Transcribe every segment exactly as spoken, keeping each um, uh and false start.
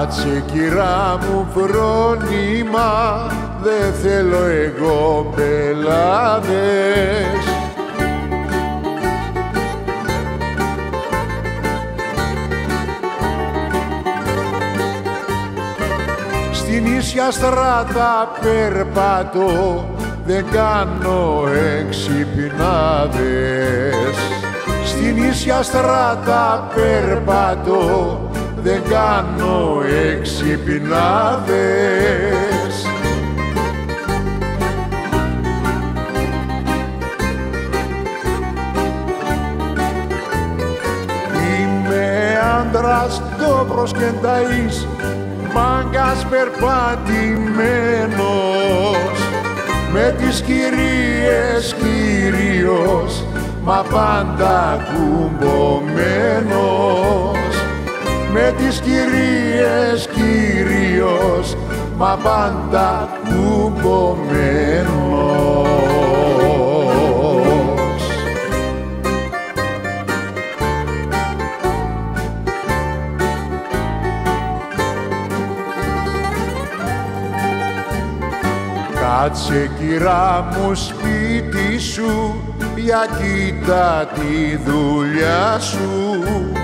Κάτσε κυρά μου φρόνημα, δε θέλω εγώ πελάτες. Στην ίσια στράτα περπατώ, δεν κάνω εξυπνάδες. Στην ίσια στράτα περπατώ, δεν κάνω εξυπνάδες. Είμαι άντρας ντόπρος και νταΐς, μάγκας περπατημένος, με τις κυρίες κύριος, μα πάντα κουμπωμένος. Με τις κυρίες κύριος, μα πάντα κουμπωμένος. Κάτσε κυρά μου σπίτι σου, για κοίτα τη δουλειά σου.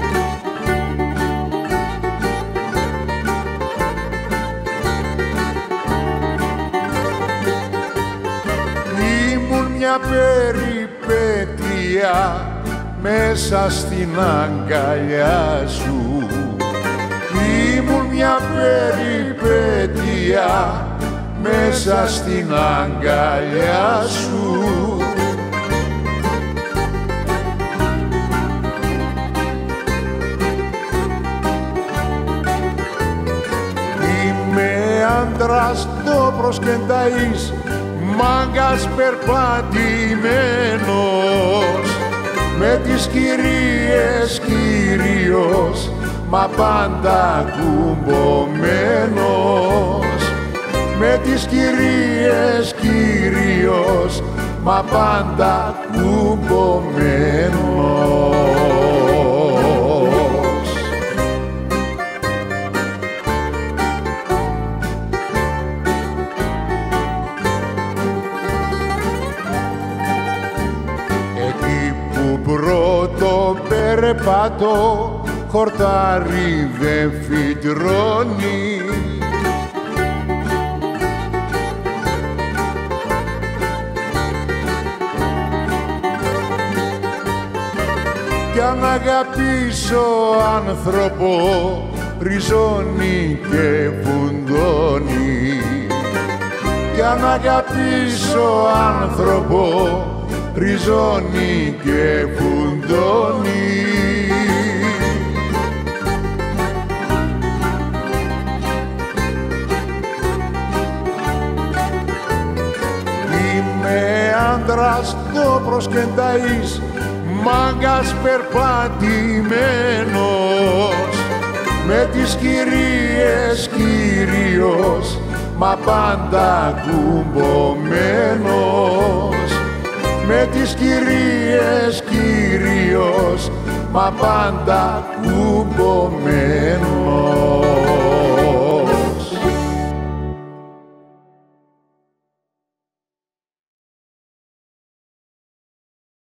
Ήμουν μια περιπέτεια μέσα στην αγκαλιά σου. Ήμουν μια περιπέτεια μέσα στην αγκαλιά σου. Είμαι άντρας ντόπρος και νταΐς, μάγκας περπατημένος, με τις κυρίες κύριος, μα πάντα κουμπωμένος. Με τις κυρίες κύριος, μα πάντα κουμπωμένος. Εκεί που πρώτο περπατώ, χορτάρι δεν φυτρώνει. Κι αν αγαπήσω άνθρωπο, ριζώνει και φουντώνει. Κι αν αγαπήσω άνθρωπο, ριζώνει και φουντώνει. Είμαι άντρας ντόπρος και νταΐς, μάγκας περπατημένος, με τις κυρίες κύριος, μα πάντα κουμπωμένος. Με τις κυρίες κύριος, μα πάντα κουμπωμένος.